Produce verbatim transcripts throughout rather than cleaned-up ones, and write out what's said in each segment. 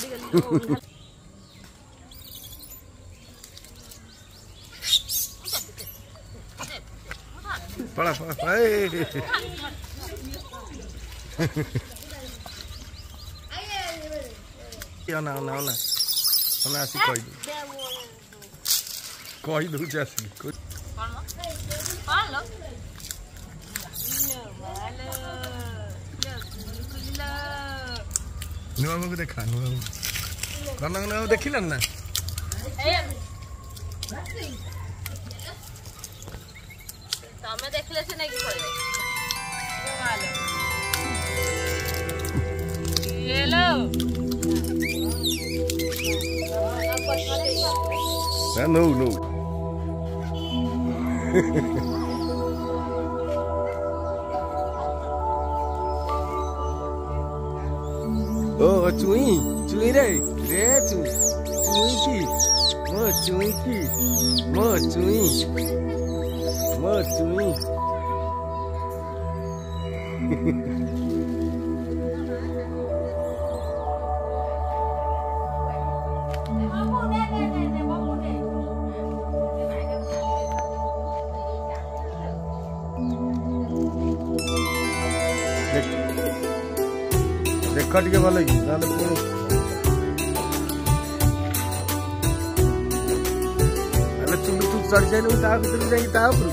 पड़ा पड़ा ना ना ना ना आसी कहि दू कहि दू आसी कोन लो नुआ को देखा नुआ कना ना देखिलन ना तमे देखले से नहीं पड़े मालो ये लो no no oh cuy cuy deh deh cuy cuy ki mo cuy ki mo cuy mo cuy देखा टे भल कि चुड़ी तू चढ़ी जाइलु ता भीतर जाइए ता ऊपर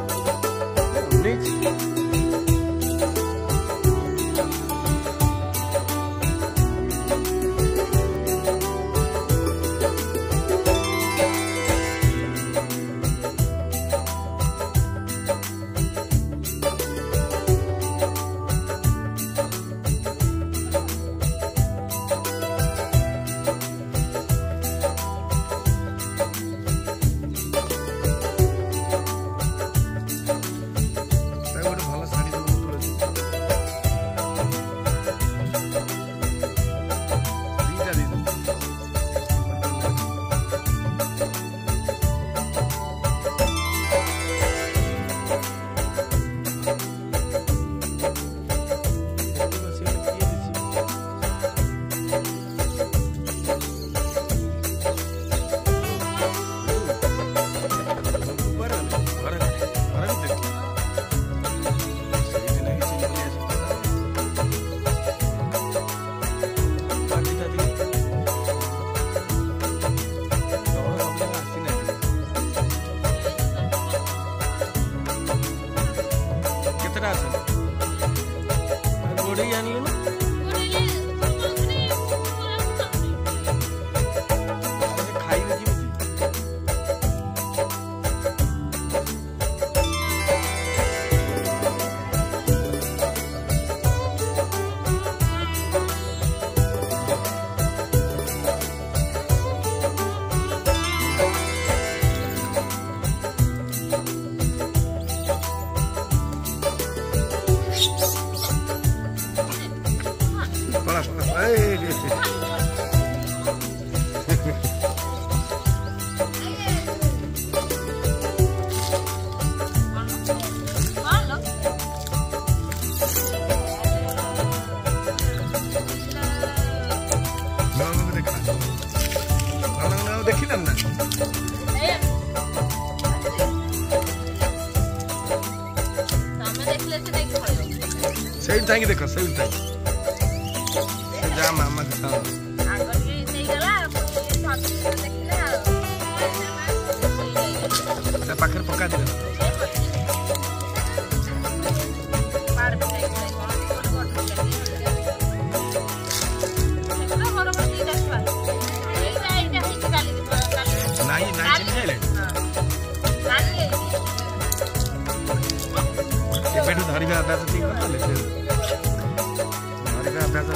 देखिलन ना सही टाइम देखो सही टाइम जा मामा के साथ आगर ये नहीं गला साथी देखले आ पाखर पका दे पार पे नहीं नहीं चल जाए ये बेटू धारी का अभ्यास ठीक कर ले धारी का अभ्यास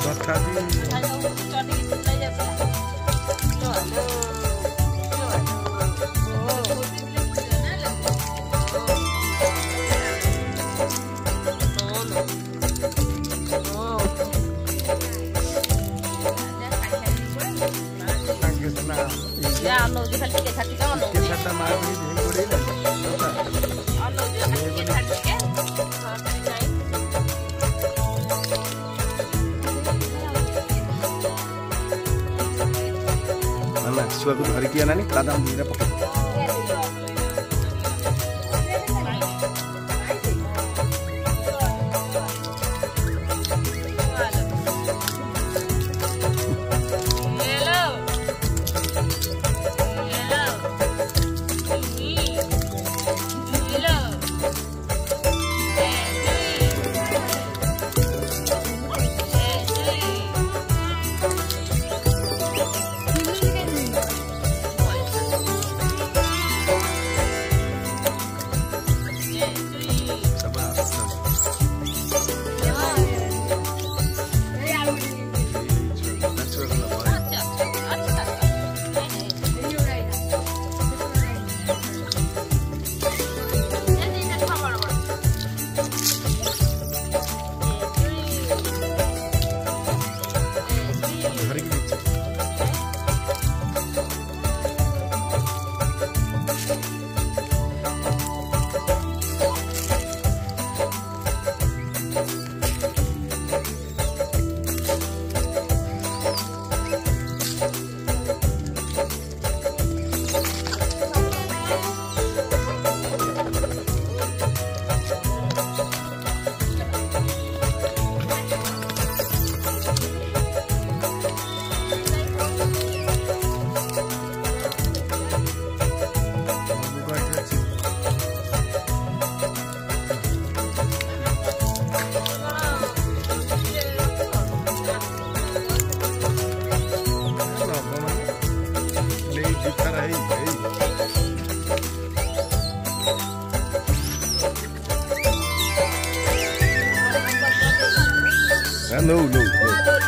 ତଥାପି छुआ को धरिकी आना बादाम दुईटा पकड़ No, no, no.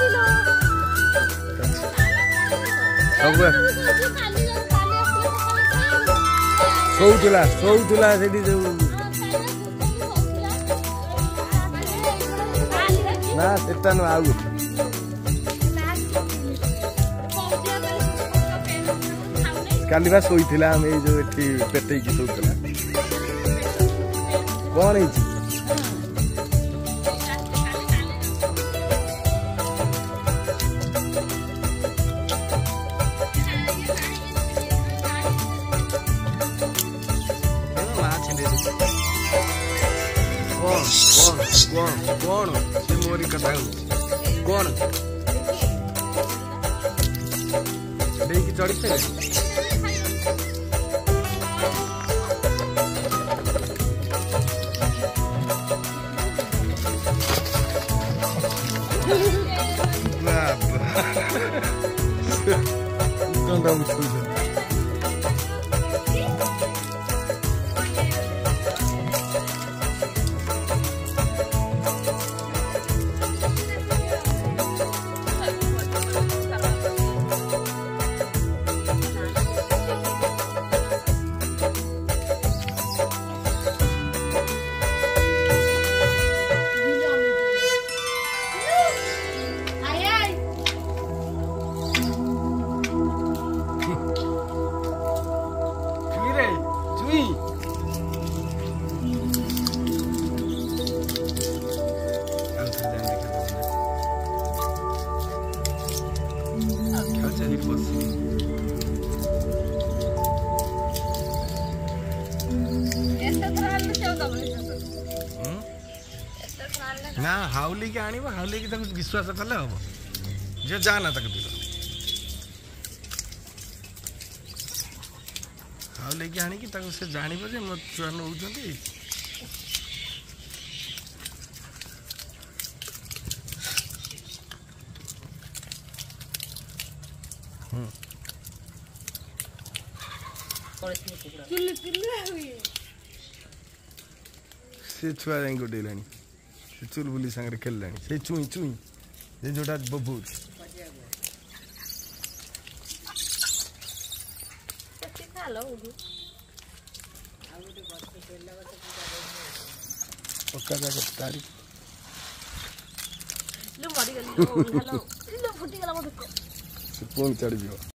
ଶୋଉଥିଲା ଶୋଉଥିଲା ସେଠି ଯୋଉ ନା ସେଟା ନୁହଁ ଆଉ କାଲି ବା ଶୋଇଥିଲା ଆମେ ଏଇ ଯୋଉ ଏଠି ପେଟେଇକି ଶୋଉଥିଲା କଣ ହେଇଛି कौन कौन से मोरी कथा कौन देखी चढ़ी से ना हाउली के आनी हाउली की विश्वास कले हम जे जाना तक दूर हाउली की आनी से जान जे मो छुआ नौ से छुआ जाई गोटे लानी से चुलबुली संगे खेल से चुई चुई ये जोटा बबूच हेलो पक्का का तारीख लो मरी गली लो हेलो लो फुटी गला मत को से पुणी चढ़